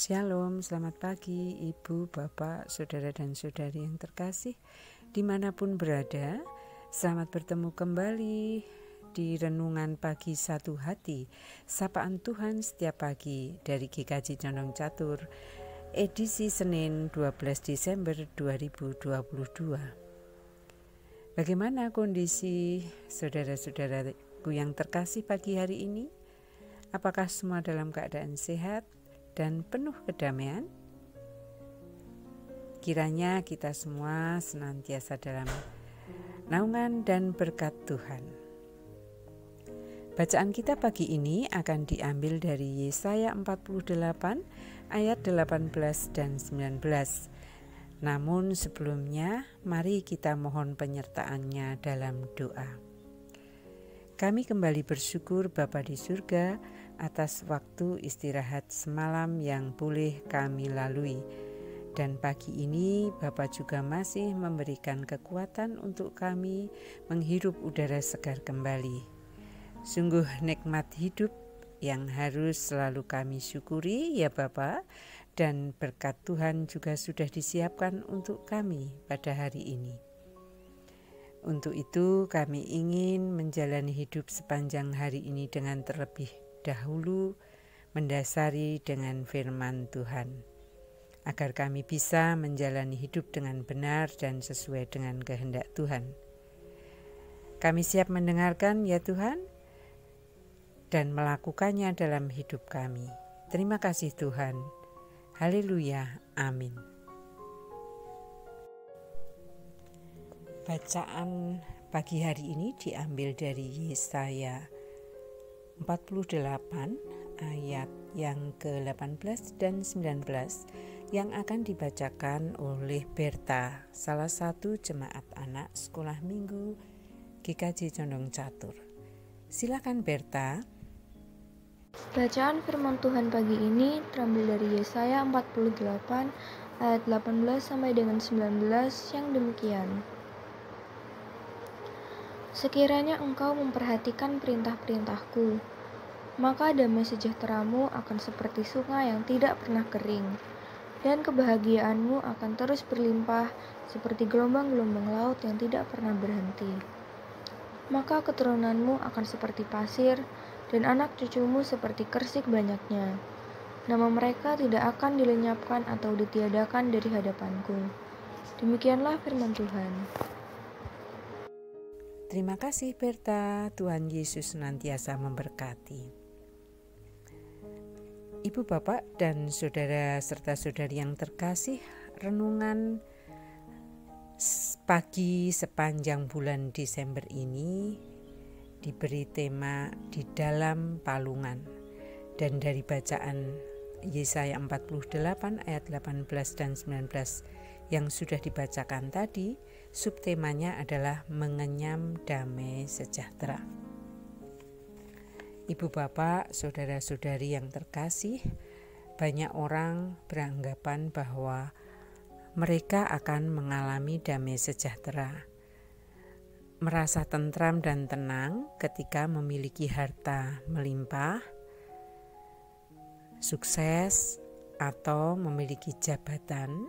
Shalom, selamat pagi Ibu, Bapak, Saudara dan Saudari yang terkasih dimanapun berada. Selamat bertemu kembali di Renungan Pagi Satu Hati, Sapaan Tuhan setiap pagi dari GKJ Condong Catur, edisi Senin 12 Desember 2022. Bagaimana kondisi saudara-saudaraku yang terkasih pagi hari ini? Apakah semua dalam keadaan sehat dan penuh kedamaian? Kiranya kita semua senantiasa dalam naungan dan berkat Tuhan. Bacaan kita pagi ini akan diambil dari Yesaya 48 ayat 18 dan 19. Namun sebelumnya, mari kita mohon penyertaannya dalam doa. Kami kembali bersyukur Bapa di surga atas waktu istirahat semalam yang boleh kami lalui. Dan pagi ini Bapa juga masih memberikan kekuatan untuk kami menghirup udara segar kembali. Sungguh nikmat hidup yang harus selalu kami syukuri ya Bapa, dan berkat Tuhan juga sudah disiapkan untuk kami pada hari ini. Untuk itu kami ingin menjalani hidup sepanjang hari ini dengan terlebih dahulu mendasari dengan firman Tuhan, agar kami bisa menjalani hidup dengan benar dan sesuai dengan kehendak Tuhan. Kami siap mendengarkan ya Tuhan dan melakukannya dalam hidup kami. Terima kasih Tuhan. Haleluya. Amin. Bacaan pagi hari ini diambil dari Yesaya 48 ayat yang ke-18 dan 19 yang akan dibacakan oleh Berta, salah satu jemaat anak sekolah minggu GKJ Condong Catur. Silakan Berta. Bacaan firman Tuhan pagi ini terambil dari Yesaya 48 ayat 18 sampai dengan 19 yang demikian. Sekiranya engkau memperhatikan perintah-perintahku, maka damai sejahteramu akan seperti sungai yang tidak pernah kering, dan kebahagiaanmu akan terus berlimpah seperti gelombang-gelombang laut yang tidak pernah berhenti. Maka keturunanmu akan seperti pasir, dan anak cucumu seperti kersik banyaknya. Nama mereka tidak akan dilenyapkan atau ditiadakan dari hadapanku. Demikianlah firman Tuhan. Terima kasih Berta, Tuhan Yesus senantiasa memberkati. Ibu, Bapak, dan saudara serta saudari yang terkasih, renungan pagi sepanjang bulan Desember ini diberi tema di dalam palungan. Dan dari bacaan Yesaya 48 ayat 18 dan 19 yang sudah dibacakan tadi, subtemanya adalah mengenyam damai sejahtera. Ibu bapak, saudara-saudari yang terkasih, banyak orang beranggapan bahwa mereka akan mengalami damai sejahtera, merasa tentram dan tenang ketika memiliki harta melimpah, sukses, atau memiliki jabatan.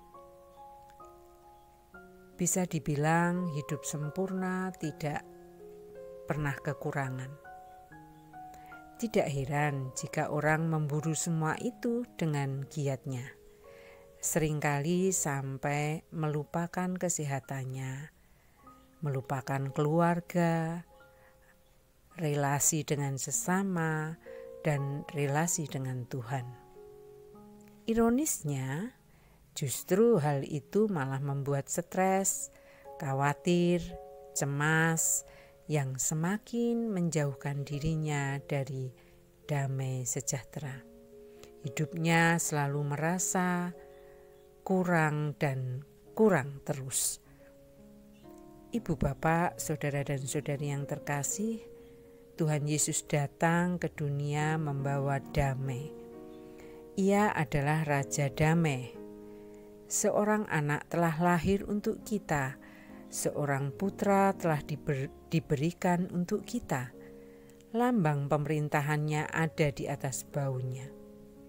Bisa dibilang hidup sempurna, tidak pernah kekurangan. Tidak heran jika orang memburu semua itu dengan giatnya. Seringkali sampai melupakan kesehatannya, melupakan keluarga, relasi dengan sesama, dan relasi dengan Tuhan. Ironisnya, justru hal itu malah membuat stres, khawatir, cemas yang semakin menjauhkan dirinya dari damai sejahtera. Hidupnya selalu merasa kurang dan kurang terus. Ibu bapak, saudara dan saudari yang terkasih, Tuhan Yesus datang ke dunia membawa damai. Ia adalah Raja Damai. Seorang anak telah lahir untuk kita, seorang putra telah diberikan untuk kita. Lambang pemerintahannya ada di atas baunya.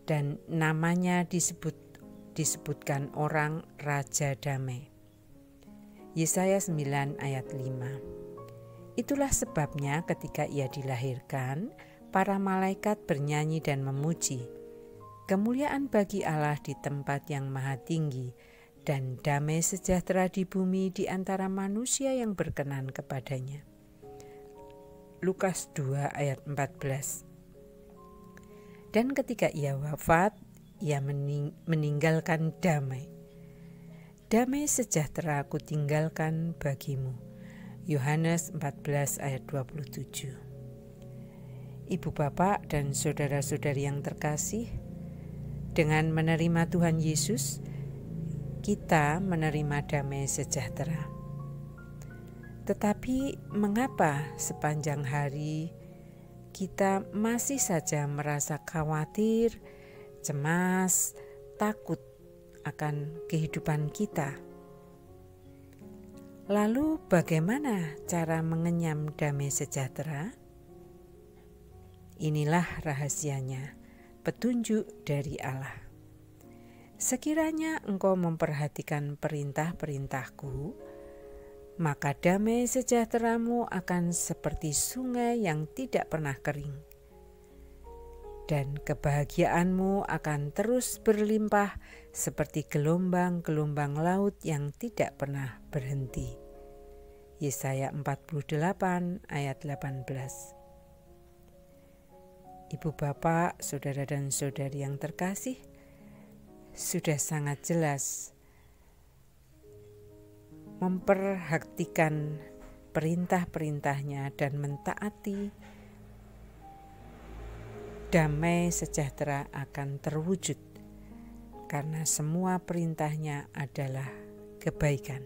dan namanya disebutkan orang Raja Damai. Yesaya 9 ayat 5. Itulah sebabnya ketika ia dilahirkan, para malaikat bernyanyi dan memuji. Kemuliaan bagi Allah di tempat yang maha tinggi, dan damai sejahtera di bumi di antara manusia yang berkenan kepadanya. Lukas 2 ayat 14. Dan ketika ia wafat, ia meninggalkan damai. Damai sejahtera aku tinggalkan bagimu. Yohanes 14 ayat 27. Ibu bapak dan saudara-saudari yang terkasih, dengan menerima Tuhan Yesus, kita menerima damai sejahtera. Tetapi mengapa sepanjang hari kita masih saja merasa khawatir, cemas, takut akan kehidupan kita? Lalu bagaimana cara mengenyam damai sejahtera? Inilah rahasianya, petunjuk dari Allah. Sekiranya engkau memperhatikan perintah-perintahku, maka damai sejahteramu akan seperti sungai yang tidak pernah kering. Dan kebahagiaanmu akan terus berlimpah seperti gelombang-gelombang laut yang tidak pernah berhenti. Yesaya 48 ayat 18. Ibu bapak, saudara dan saudari yang terkasih, sudah sangat jelas memperhatikan perintah-perintahnya dan mentaati, damai sejahtera akan terwujud karena semua perintahnya adalah kebaikan.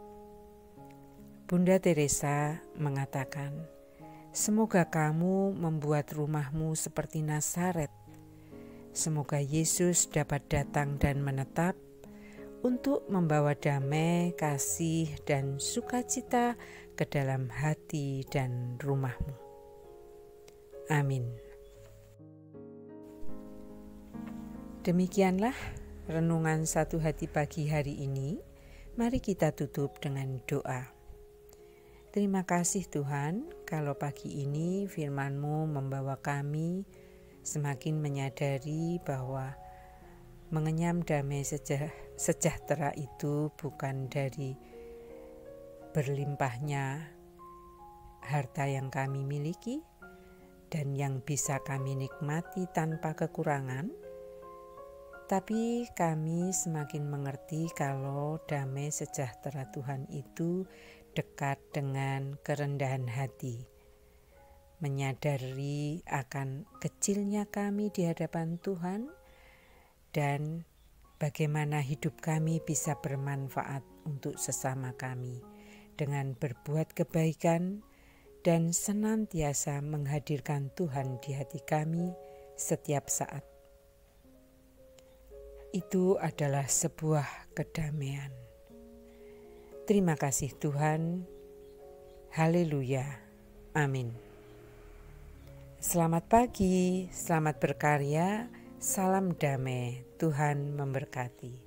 Bunda Teresa mengatakan, semoga kamu membuat rumahmu seperti Nazaret. Semoga Yesus dapat datang dan menetap untuk membawa damai, kasih, dan sukacita ke dalam hati dan rumahmu. Amin. Demikianlah renungan satu hati pagi hari ini. Mari kita tutup dengan doa. Terima kasih Tuhan, kalau pagi ini firman-Mu membawa kami semakin menyadari bahwa mengenyam damai sejahtera itu bukan dari berlimpahnya harta yang kami miliki dan yang bisa kami nikmati tanpa kekurangan, tapi kami semakin mengerti kalau damai sejahtera Tuhan itu dekat dengan kerendahan hati, menyadari akan kecilnya kami di hadapan Tuhan dan bagaimana hidup kami bisa bermanfaat untuk sesama kami dengan berbuat kebaikan dan senantiasa menghadirkan Tuhan di hati kami setiap saat. Itu adalah sebuah kedamaian. Terima kasih Tuhan. Haleluya. Amin. Selamat pagi, selamat berkarya, salam damai, Tuhan memberkati.